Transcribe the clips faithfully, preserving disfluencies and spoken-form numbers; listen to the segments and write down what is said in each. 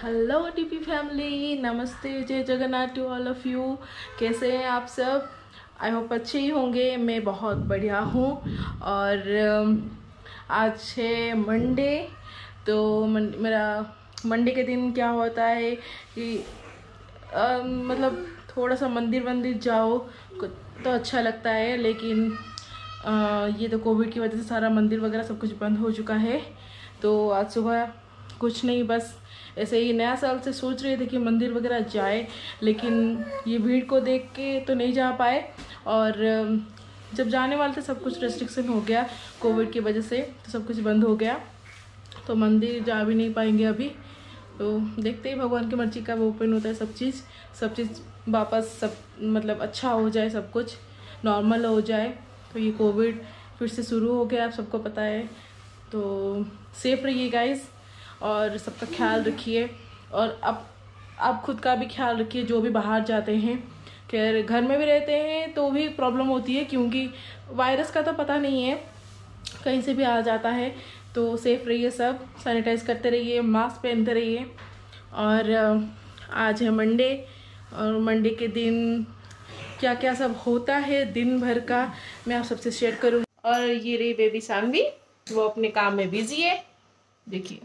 Hello TP family, नमस्ते, जय Jagannath to all of you. कैसे हैं आप सब? आई होप अच्छे ही होंगे। मैं बहुत बढ़िया हूँ। और अम, आज है मंडे। तो मन, मेरा मंडे के दिन क्या होता है कि अम, मतलब थोड़ा सा मंदिर वंदिर जाओ तो अच्छा लगता है, लेकिन अ, ये तो कोविड की वजह से सारा मंदिर वगैरह सब कुछ बंद हो चुका है। तो आज सुबह कुछ नहीं, बस ऐसे ही नया साल से सोच रहे थे कि मंदिर वगैरह जाए, लेकिन ये भीड़ को देख के तो नहीं जा पाए। और अम, जब जाने वाले थे सब कुछ रेस्ट्रिक्शन हो गया कोविड की वजह से, तो सब कुछ बंद हो गया, तो मंदिर जा भी नहीं पाएंगे अभी। तो देखते ही भगवान की मर्जी कब ओपन होता है सब चीज़ सब चीज़ वापस सब मतलब अच्छा हो जाए, सब कुछ नॉर्मल हो जाए। तो ये कोविड फिर से शुरू हो गया, आप सबको पता है। तो सेफ रहिए गाइस, और सबका ख्याल रखिए। और अब आप खुद का भी ख्याल रखिए, जो भी बाहर जाते हैं। खैर घर में भी रहते हैं तो भी प्रॉब्लम होती है, क्योंकि वायरस का तो पता नहीं है, कहीं से भी आ जाता है। तो सेफ रहिए, सब सैनिटाइज करते रहिए, मास्क पहनते रहिए। और अ, आज है मंडे, और मंडे के दिन क्या क्या सब होता है दिन भर का मैं आप सबसे शेयर करूँगी। और ये रही बेबी सानवी, वो अपने काम में बिजी है, देखिए।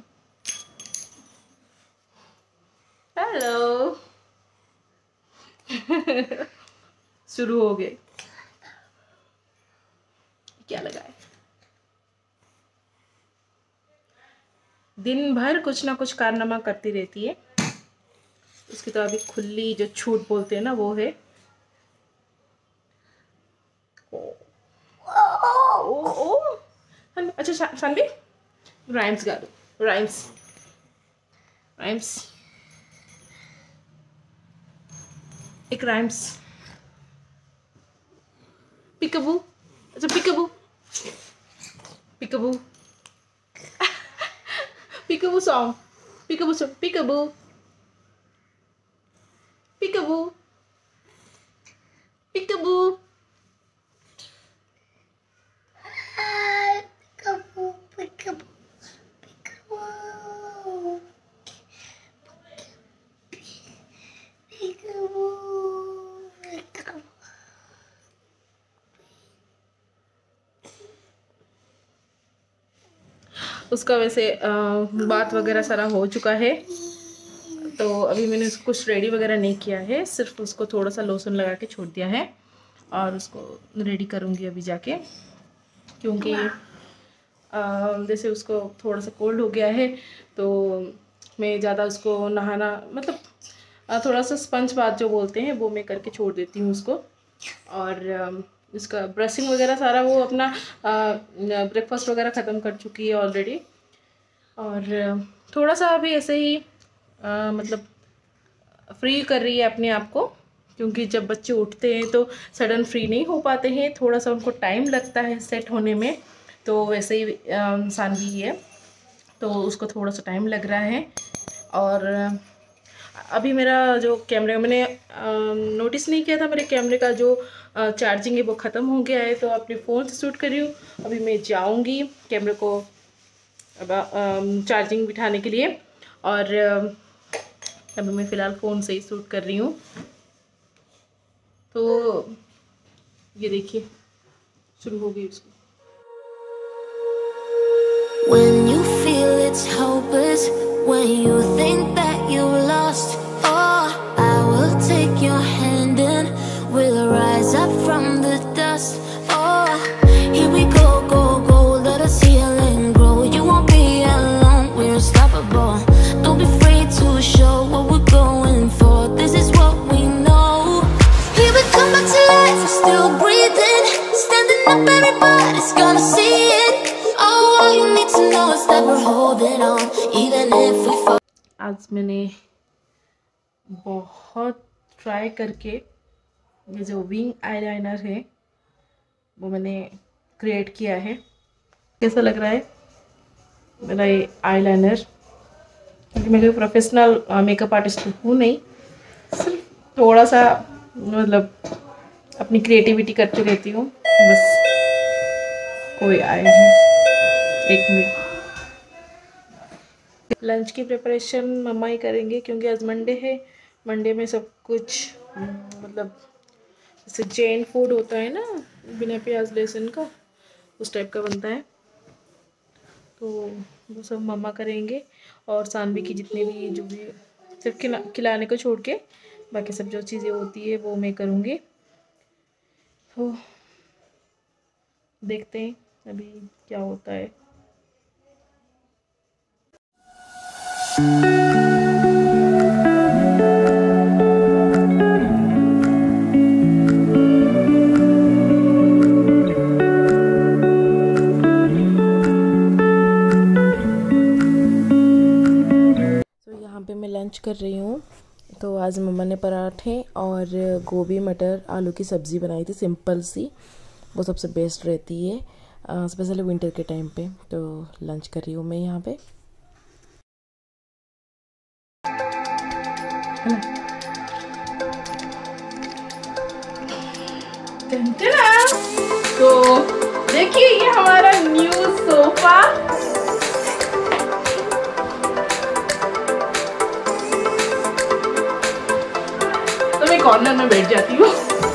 हेलो शुरू हो गए, क्या लगा है? दिन भर कुछ ना कुछ कारनामा करती रहती है। उसकी तो अभी खुली जो छूट बोलते हैं ना, वो है। ओ ओ अच्छा शानवी, राइम्स गा दो, राइम्स राइम्स एक राइम्स। पिकबू, अच्छा पिकबू पिकबू पिकबू सॉन्ग, पिकबू सॉन्ग, पिकबू पिकबू पिकबू उसका वैसे आ, बात वगैरह सारा हो चुका है। तो अभी मैंने उसको कुछ रेडी वगैरह नहीं किया है, सिर्फ उसको थोड़ा सा लोशन लगा के छोड़ दिया है। और उसको रेडी करूँगी अभी जाके, क्योंकि आ, जैसे उसको थोड़ा सा कोल्ड हो गया है। तो मैं ज़्यादा उसको नहाना मतलब आ, थोड़ा सा स्पंज बाथ जो बोलते हैं वो मैं करके छोड़ देती हूँ उसको। और आ, उसका ब्रशिंग वगैरह सारा वो अपना ब्रेकफास्ट वगैरह ख़त्म कर चुकी है ऑलरेडी। और थोड़ा सा अभी ऐसे ही आ, मतलब फ्री कर रही है अपने आप को, क्योंकि जब बच्चे उठते हैं तो सडन फ्री नहीं हो पाते हैं, थोड़ा सा उनको टाइम लगता है सेट होने में। तो वैसे ही इंसान भी है, तो उसको थोड़ा सा टाइम लग रहा है। और अभी मेरा जो कैमरे मैंने नोटिस नहीं किया था, मेरे कैमरे का जो चार्जिंग है वो ख़त्म हो गया है, तो अपने फ़ोन से शूट कर रही हूँ। अभी मैं जाऊँगी कैमरे को अब चार्जिंग बिठाने के लिए, और अभी मैं फ़िलहाल फ़ोन से ही शूट कर रही हूँ। तो ये देखिए शुरू हो गई उसकी। When you feel it's hopeless, when you think that you lost, oh, I will take your hand and we'll rise up from the dust. Oh, here we go, go, go, let us heal and grow. You won't be alone, we're unstoppable. Don't be afraid to show what we're going for. This is what we know. Here we come back to life, we're still breathing, standing up, everybody's gonna see it. Oh, all you need to know is that we're holding on, even if we fall. आज मैंने बहुत try करके ये जो wing eyeliner है वो मैंने create किया है। कैसा लग रहा है मेरा ये आईलाइनर? क्योंकि मैं कोई प्रोफेशनल मेकअप आर्टिस्ट हूँ नहीं, सिर्फ थोड़ा सा मतलब अपनी क्रिएटिविटी करती रहती हूँ बस। कोई आए हैं, एक मिनट। लंच की प्रिपरेशन मम्मा ही करेंगे क्योंकि आज मंडे है। मंडे में सब कुछ मतलब जैसे जैन फूड होता है ना, बिना प्याज लहसुन का, उस टाइप का बनता है। तो वो सब मम्मा करेंगे और सानवी की जितने भी जो भी सिर्फ खिला खिलाने को छोड़ के बाकी सब जो चीज़ें होती है वो मैं करूँगी। तो देखते हैं अभी क्या होता है। मैं लंच कर रही हूँ। तो आज मम्मा ने पराठे और गोभी मटर आलू की सब्ज़ी बनाई थी, सिंपल सी, वो सबसे बेस्ट रहती है स्पेशली विंटर के टाइम पे। तो लंच कर रही हूँ मैं यहाँ पे। तो देखिए ये हमारा न्यू सोफा। कॉर्नर में बैठ जाती हूँ।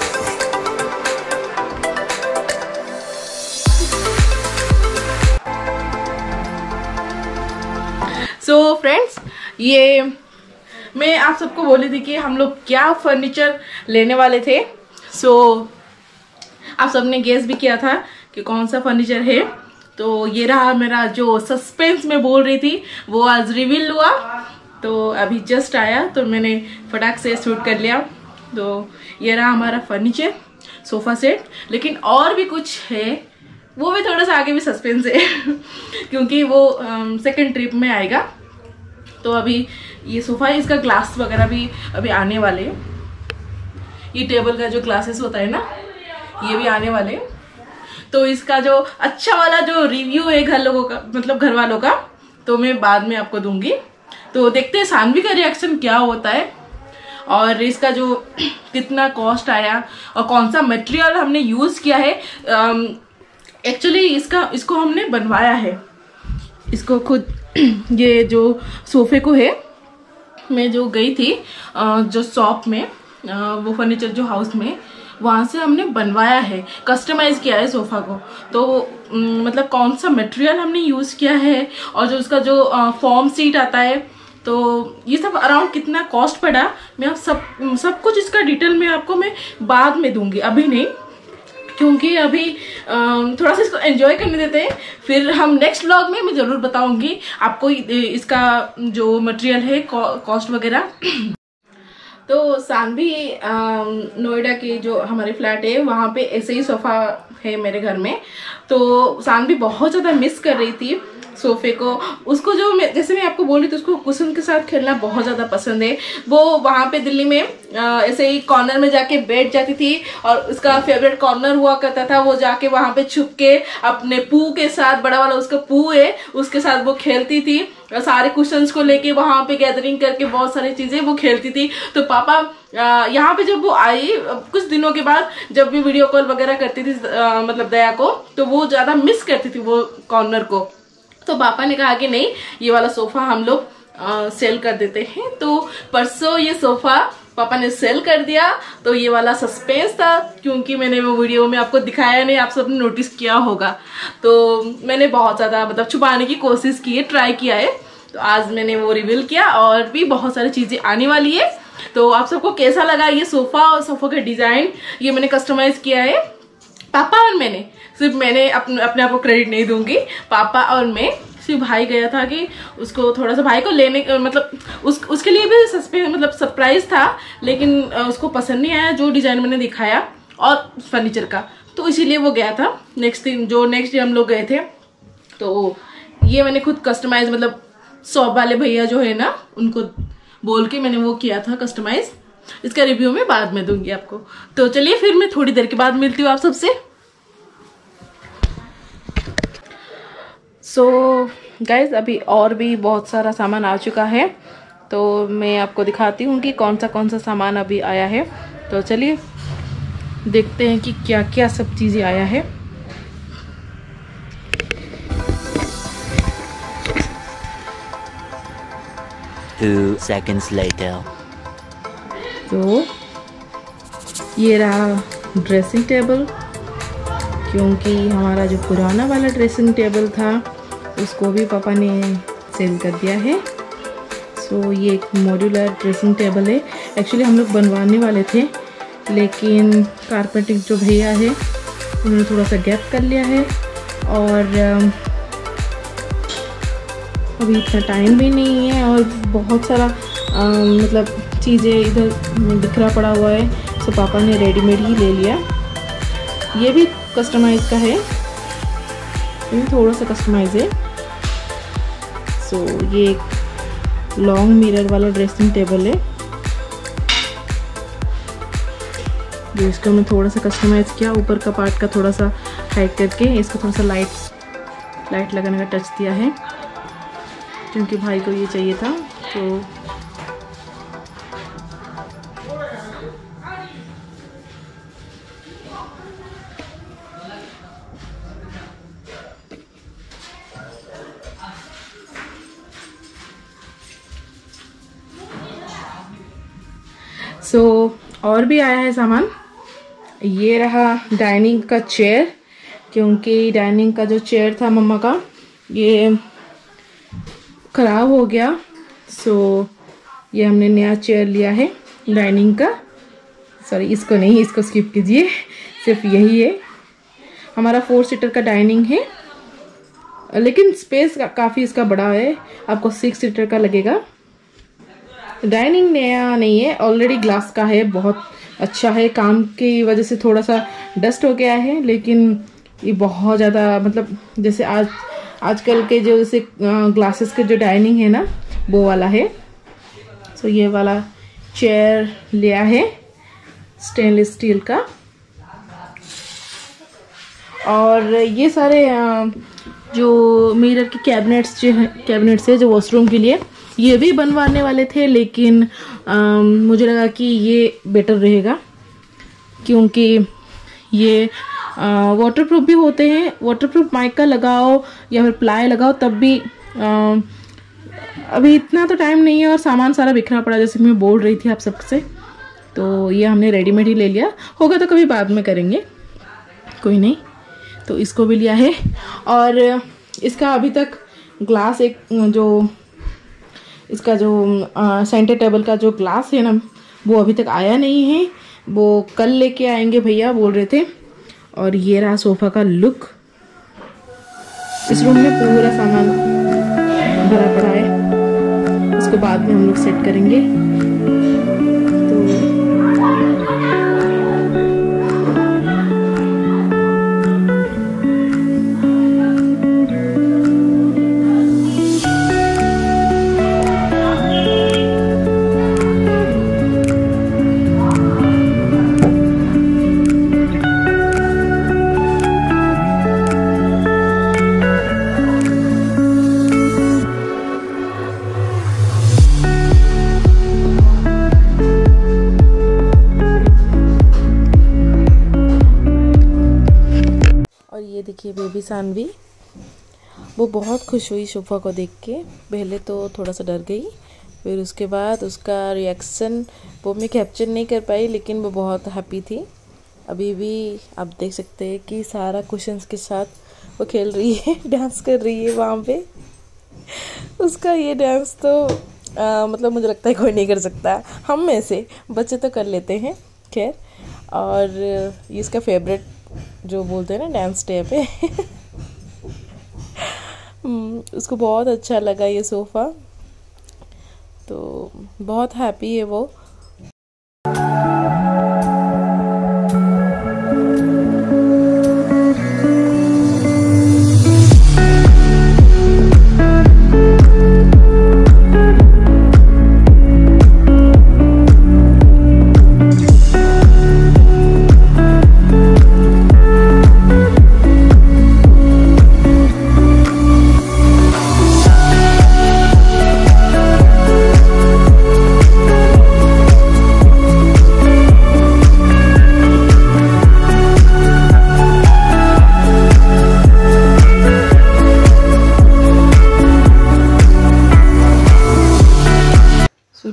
सो फ्रेंड्स, ये मैं आप सबको बोली थी कि हम लोग क्या फर्नीचर लेने वाले थे। सो so, आप सबने गेस भी किया था कि कौन सा फर्नीचर है। तो ये रहा मेरा जो सस्पेंस में बोल रही थी, वो आज रिवील हुआ। तो अभी जस्ट आया तो मैंने फटाक से शूट कर लिया। तो ये रहा हमारा फर्नीचर, सोफ़ा सेट। लेकिन और भी कुछ है, वो भी थोड़ा सा आगे भी सस्पेंस है क्योंकि वो सेकंड ट्रिप में आएगा। तो अभी ये सोफ़ा, इसका ग्लास वगैरह भी अभी आने वाले हैं। ये टेबल का जो ग्लासेस होता है ना, ये भी आने वाले। तो इसका जो अच्छा वाला जो रिव्यू है घर लोगों का, मतलब घर वालों का, तो मैं बाद में आपको दूंगी। तो देखते हैं सानवी का रिएक्शन क्या होता है और इसका जो कितना कॉस्ट आया और कौन सा मटेरियल हमने यूज़ किया है। एक्चुअली इसका इसको हमने बनवाया है, इसको खुद। ये जो सोफे को है, मैं जो गई थी जो शॉप में, वो फर्नीचर जो हाउस में, वहाँ से हमने बनवाया है, कस्टमाइज किया है सोफ़ा को। तो मतलब कौन सा मटेरियल हमने यूज़ किया है और जो उसका जो फॉर्म सीट आता है, तो ये सब अराउंड कितना कॉस्ट पड़ा, मैं आप सब सब कुछ इसका डिटेल में आपको मैं बाद में दूंगी, अभी नहीं, क्योंकि अभी थोड़ा सा इसको एंजॉय करने देते हैं। फिर हम नेक्स्ट व्लॉग में मैं ज़रूर बताऊंगी आपको इसका जो मटेरियल है, कॉस्ट वगैरह। तो सानवी नोएडा की जो हमारे फ्लैट है, वहाँ पे ऐसे ही सोफ़ा है मेरे घर में। तो सानवी बहुत ज़्यादा मिस कर रही थी सोफे को। उसको जो मैं जैसे मैं आपको बोल रही थी, उसको कुशन के साथ खेलना बहुत ज़्यादा पसंद है। वो वहाँ पे दिल्ली में आ, ऐसे ही कॉर्नर में जाके बैठ जाती थी और उसका फेवरेट कॉर्नर हुआ करता था, वो जाके वहाँ पे छुप के अपने पू के साथ, बड़ा वाला उसका पू है, उसके साथ वो खेलती थी। और सारे कुशंस को लेके वहाँ पे गैदरिंग करके बहुत सारी चीज़ें वो खेलती थी। तो पापा यहाँ पे जब वो आई कुछ दिनों के बाद, जब भी वीडियो कॉल वगैरह करती थी आ, मतलब दया को, तो वो ज़्यादा मिस करती थी वो कॉर्नर को। तो पापा ने कहा कि नहीं, ये वाला सोफ़ा हम लोग सेल कर देते हैं। तो परसों ये सोफ़ा पापा ने सेल कर दिया। तो ये वाला सस्पेंस था, क्योंकि मैंने वो वीडियो में आपको दिखाया नहीं, आप सबने नोटिस किया होगा। तो मैंने बहुत ज़्यादा मतलब छुपाने की कोशिश की है, ट्राई किया है। तो आज मैंने वो रिवील किया और भी बहुत सारी चीज़ें आने वाली है। तो आप सबको कैसा लगा ये सोफ़ा और सोफ़ा का डिज़ाइन, ये मैंने कस्टमाइज़ किया है पापा और मैंने। सिर्फ मैंने अपने अपने आप को क्रेडिट नहीं दूंगी, पापा और मैं। सिर्फ भाई गया था कि उसको थोड़ा सा, भाई को लेने मतलब उस उसके लिए भी सस्पेंस मतलब सरप्राइज था, लेकिन उसको पसंद नहीं आया जो डिज़ाइन मैंने दिखाया और फर्नीचर का। तो इसीलिए वो गया था। नेक्स्ट दिन जो नेक्स्ट डे हम लोग गए थे, तो ये मैंने खुद कस्टमाइज, मतलब शॉप वाले भैया जो है ना, उनको बोल के मैंने वो किया था कस्टमाइज। इसका रिव्यू मैं बाद में दूंगी आपको। तो चलिए फिर मैं थोड़ी देर के बाद मिलती हूँ आप सबसे। सो so, गाइज अभी और भी बहुत सारा सामान आ चुका है, तो मैं आपको दिखाती हूँ कि कौन सा कौन सा सामान अभी आया है। तो चलिए देखते हैं कि क्या क्या सब चीज़ें आया है। Two seconds later. तो ये रहा ड्रेसिंग टेबल, क्योंकि हमारा जो पुराना वाला ड्रेसिंग टेबल था उसको भी पापा ने सेल कर दिया है। सो so, ये एक मॉड्यूलर ड्रेसिंग टेबल है। एक्चुअली हम लोग बनवाने वाले थे, लेकिन कारपेंटिंग जो भैया है उन्होंने थोड़ा सा गैप कर लिया है, और अभी इतना टाइम भी नहीं है, और बहुत सारा आ, मतलब चीज़ें इधर बिखरा पड़ा हुआ है। सो so, पापा ने रेडीमेड ही ले लिया। ये भी कस्टमाइज का है, ये भी थोड़ा सा कस्टमाइज है। सो so, ये एक लॉन्ग मिरर वाला ड्रेसिंग टेबल है, जो इसको हमने थोड़ा सा कस्टमाइज किया। ऊपर का पार्ट का थोड़ा सा हाइट करके इसको थोड़ा सा लाइट लाइट लगाने का टच दिया है, क्योंकि भाई को ये चाहिए था। तो सो so, और भी आया है सामान। ये रहा डाइनिंग का चेयर, क्योंकि डाइनिंग का जो चेयर था मम्मा का ये ख़राब हो गया। सो so, ये हमने नया चेयर लिया है डाइनिंग का। सॉरी, इसको नहीं, इसको स्किप कीजिए, सिर्फ यही है। हमारा फोर सीटर का डाइनिंग है, लेकिन स्पेस का काफ़ी इसका बड़ा है, आपको सिक्स सीटर का लगेगा। डाइनिंग नया नहीं है, ऑलरेडी ग्लास का है, बहुत अच्छा है। काम की वजह से थोड़ा सा डस्ट हो गया है, लेकिन ये बहुत ज़्यादा, मतलब जैसे आज आजकल के जो जैसे ग्लासेस के जो डाइनिंग है ना, वो वाला है। सो ये वाला चेयर लिया है स्टेनलेस स्टील का। और ये सारे जो मिरर के कैबिनेट्स जो है कैबिनेट्स है जो वॉशरूम के लिए, ये भी बनवाने वाले थे, लेकिन आ, मुझे लगा कि ये बेटर रहेगा, क्योंकि ये वाटरप्रूफ भी होते हैं। वाटरप्रूफ माइका लगाओ या फिर प्लाई लगाओ, तब भी आ, अभी इतना तो टाइम नहीं है, और सामान सारा बिखरा पड़ा, जैसे मैं बोल रही थी आप सबसे। तो ये हमने रेडीमेड ही ले लिया, होगा तो कभी बाद में करेंगे, कोई नहीं। तो इसको भी लिया है, और इसका अभी तक ग्लास, एक जो इसका जो सेंटर टेबल का जो ग्लास है ना, वो अभी तक आया नहीं है, वो कल लेके आएंगे भैया बोल रहे थे। और ये रहा सोफ़ा का लुक। इस रूम में पूरा सामान भरा पड़ा है, इसको बाद में हम लोग सेट करेंगे। देखिए बेबी सानवी, वो बहुत खुश हुई सोफ़ा को देख के। पहले तो थोड़ा सा डर गई, फिर उसके बाद उसका रिएक्शन वो मैं कैप्चर नहीं कर पाई, लेकिन वो बहुत हैप्पी थी। अभी भी आप देख सकते हैं कि सारा कुशन्स के साथ वो खेल रही है, डांस कर रही है वहाँ पे। उसका ये डांस तो आ, मतलब मुझे लगता है कोई नहीं कर सकता, हम में से बच्चे तो कर लेते हैं खैर। और ये इसका फेवरेट जो बोलते हैं ना डांस स्टेप है। उसको बहुत अच्छा लगा ये सोफ़ा, तो बहुत हैप्पी है वो।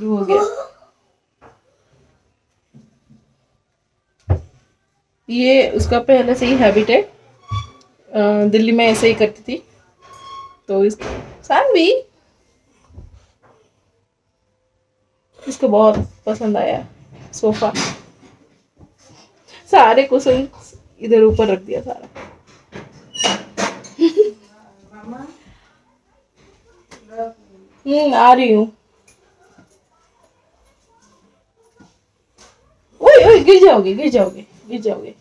शुरू हो गया। ये उसका पहले से ही हैबिट है, दिल्ली में ऐसे ही करती थी। तो इस सानवी इसको बहुत पसंद आया सोफा। सारे कुशन इधर ऊपर रख दिया सारा। हम्म आ रही हूँ। ओए ओए गिर जाओगे गिर जाओगे गिर जाओगे।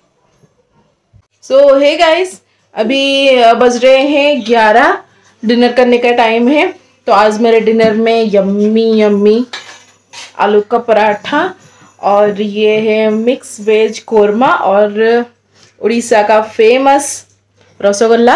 सो हे गाइस, अभी बज रहे हैं ग्यारह, डिनर करने का टाइम है। तो आज मेरे डिनर में यम्मी यम्मी आलू का पराठा और ये है मिक्स वेज कोरमा और उड़ीसा का फेमस रसगुल्ला।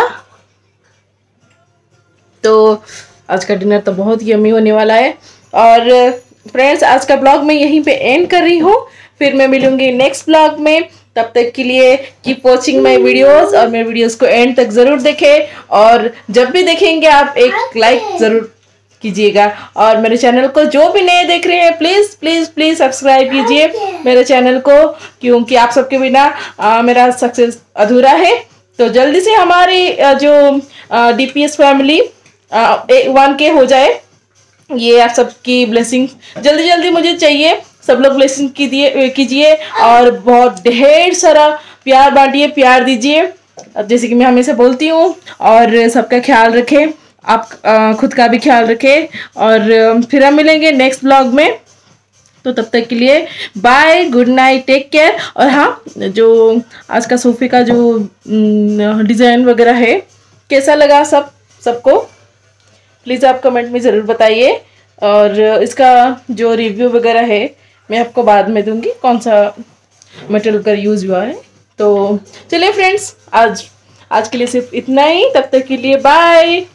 तो आज का डिनर तो बहुत यम्मी होने वाला है। और फ्रेंड्स, आज का ब्लॉग मैं यहीं पे एंड कर रही हूँ, फिर मैं मिलूंगी नेक्स्ट ब्लॉग में। तब तक के लिए कीप वॉचिंग माई वीडियोस और मेरे वीडियोस को एंड तक जरूर देखें। और जब भी देखेंगे आप एक लाइक जरूर कीजिएगा। और मेरे चैनल को जो भी नए देख रहे हैं प्लीज प्लीज प्लीज सब्सक्राइब कीजिए मेरे चैनल को, क्योंकि आप सबके बिना आ, मेरा सक्सेस अधूरा है। तो जल्दी से हमारी आ, जो डीपीएस फैमिली वन के हो जाए, ये आप सबकी ब्लेसिंग जल्दी जल्दी मुझे चाहिए। सब लोग ब्लेसिंग कीजिए कीजिए और बहुत ढेर सारा प्यार बांटिए, प्यार दीजिए जैसे कि मैं हमेशा बोलती हूँ। और सबका ख्याल रखें, आप आ, खुद का भी ख्याल रखें। और फिर हम मिलेंगे नेक्स्ट ब्लॉग में। तो तब तक के लिए bye, good night, take care. और हाँ, जो आज का सोफे का जो डिज़ाइन वगैरह है कैसा लगा सब सबको प्लीज़ आप कमेंट में ज़रूर बताइए। और इसका जो रिव्यू वगैरह है मैं आपको बाद में दूंगी, कौन सा मटेरियल का यूज़ हुआ है। तो चलिए फ्रेंड्स, आज आज के लिए सिर्फ इतना ही। तब तक के लिए बाय।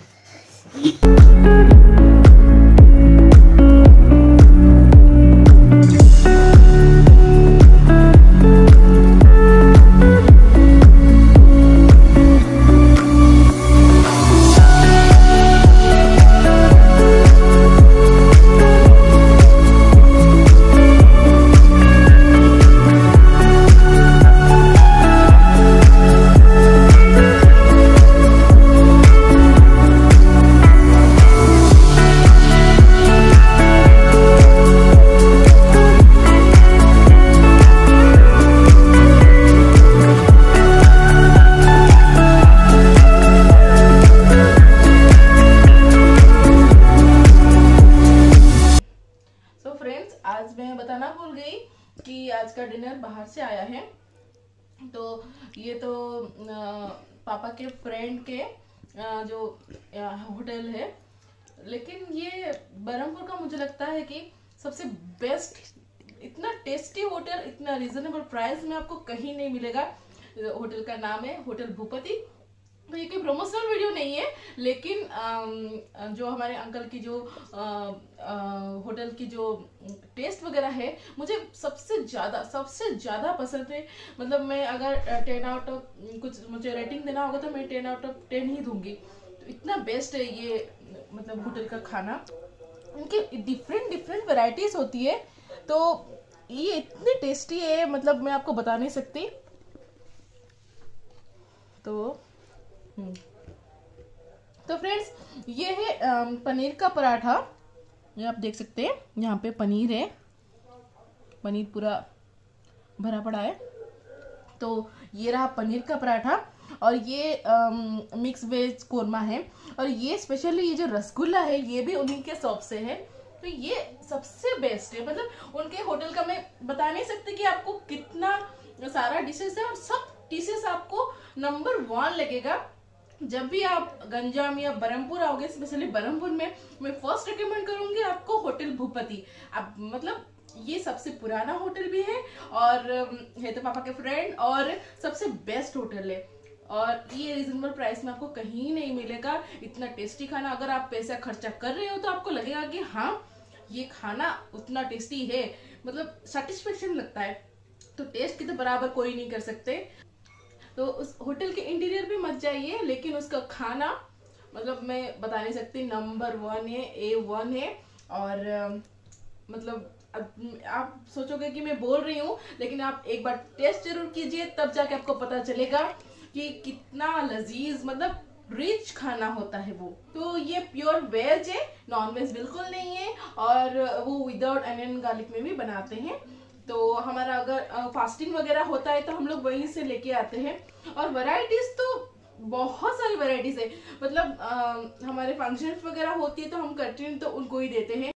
आज मैं बताना भूल गई कि आज का डिनर बाहर से आया है। तो ये तो आ, पापा के फ्रेंड के आ, जो होटल है, लेकिन ये बरहमपुर का मुझे लगता है कि सबसे बेस्ट, इतना टेस्टी होटल, इतना रीजनेबल प्राइस में आपको कहीं नहीं मिलेगा। होटल का नाम है होटल भूपति। तो ये कोई प्रमोशनल वीडियो नहीं है, लेकिन आ, जो हमारे अंकल की जो आ, आ, होटल की जो टेस्ट वगैरह है मुझे सबसे ज़्यादा सबसे ज़्यादा पसंद है। मतलब मैं अगर टेन आउट ऑफ कुछ मुझे रेटिंग देना होगा तो मैं टेन आउट ऑफ टेन ही दूंगी। तो इतना बेस्ट है ये, मतलब होटल का खाना। उनके डिफरेंट डिफरेंट वैरायटीज होती है, तो ये इतनी टेस्टी है, मतलब मैं आपको बता नहीं सकती। तो तो फ्रेंड्स, ये है पनीर का पराठा। ये आप देख सकते हैं, यहाँ पे पनीर है, पनीर पूरा भरा पड़ा है। तो ये रहा पनीर का पराठा और ये मिक्स वेज कोरमा है। और ये स्पेशली ये जो रसगुल्ला है ये भी उन्हीं के शॉप से है। तो ये सबसे बेस्ट है, मतलब उनके होटल का मैं बता नहीं सकती कि आपको कितना सारा डिशेस है, और सब डिशेस आपको नंबर वन लगेगा। जब भी आप गंजाम या बरहमपुर आओगे, स्पेशली बरहमपुर में, मैं फर्स्ट रिकमेंड करूंगी आपको होटल भूपति। आप मतलब ये सबसे पुराना होटल भी है और है तो पापा के फ्रेंड, और सबसे बेस्ट होटल है। और ये रीजनेबल प्राइस में आपको कहीं नहीं मिलेगा इतना टेस्टी खाना। अगर आप पैसा खर्चा कर रहे हो तो आपको लगेगा कि हाँ ये खाना उतना टेस्टी है, मतलब सेटिस्फेक्शन लगता है। तो टेस्ट की तो बराबर कोई नहीं कर सकते। तो उस होटल के इंटीरियर भी मत जाइए, लेकिन उसका खाना मतलब मैं बता नहीं सकती, नंबर वन है, ए वन है। और मतलब अब आप सोचोगे कि मैं बोल रही हूँ, लेकिन आप एक बार टेस्ट जरूर कीजिए, तब जाके आपको पता चलेगा कि कितना लजीज मतलब रिच खाना होता है वो। तो ये प्योर वेज है, नॉन वेज बिल्कुल नहीं है, और वो विदाउट अनियन गार्लिक में भी बनाते हैं। तो हमारा अगर फास्टिंग वगैरह होता है तो हम लोग वहीं से लेके आते हैं। और वैरायटीज तो बहुत सारी वैरायटीज है, मतलब आ, हमारे फंक्शंस वगैरह होती है तो हम कंटिन्यू तो उनको ही देते हैं।